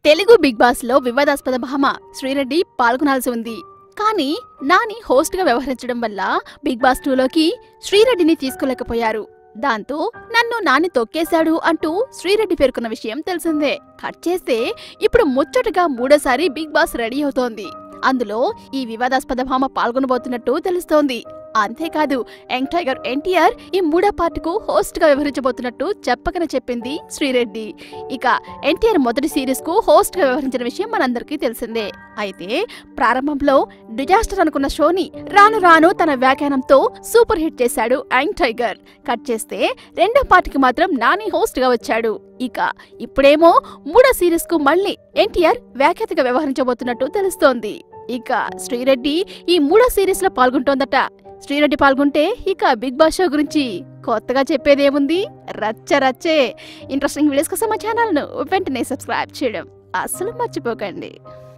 Telugu big boss లో వివాదాస్పద భామ శ్రీరెడ్డి పాల్గొనాల్సి ఉంది. కానీ నాని హోస్ట్ గా వ్యవహరించడం వల్ల బిగ్ బాస్ 2లోకి శ్రీరెడ్డిని తీసుకోలేకపోయారు. దాంతో నన్ను నాని తొక్కేశాడు అంటూ శ్రీరెడ్డి పేర్కొన్న విషయం తెలిసిందే. కట్ చేస్తే ఇప్పుడు ముచ్చటగా మూడోసారి బిగ్ బాస్ రెడీ అవుతోంది. అందులో ఈ వివాదాస్పద భామ పాల్గొనబోతున్నట్టు తెలుస్తోంది. అంతేకాదు యంగ్ టైగర్ ఎన్టీఆర్ ఈ మూడో పార్ట్కు హోస్ట్ గా వ్యవహరించబోతున్నట్టు చెప్పకనే చెప్పింది శ్రీరెడ్డి. ఇక ఎన్టీఆర్ మొదటి సిరీస్ కు హోస్ట్ గా వ్యవహరించిన విషయం మనందరికీ తెలిసిందే. అయితే ప్రారంభంలో డిజాస్టర్ అనుకున్న షోని రాను రాను తన వ్యాఖ్యానంతో సూపర్ హిట్ చేశాడు యంగ్ టైగర్. కట్ చేస్తే రెండో పార్ట్కి మాత్రం నాని హోస్ట్ గా వచ్చాడు. ఇక ఇప్పుడేమో మూడో సిరీస్ కు మళ్ళీ ఎన్టీఆర్ వ్యాఖ్యాతగా వ్యవహరించబోతున్నట్టు తెలుస్తోంది. ఇక శ్రీరెడ్డి ఈ మూడో సిరీస్ లో పాల్గొంటోందట. శ్రీరెడ్డి పాల్గొంటే ఇక బిగ్ బాస్ షో గురించి కొత్తగా చెప్పేదేముంది, రచ్చే. ఇంట్రెస్టింగ్ వీడియోస్ కోసం మా ఛానల్ ను వెంటనే సబ్స్క్రైబ్ చేయడం అస్సలు మర్చిపోకండి.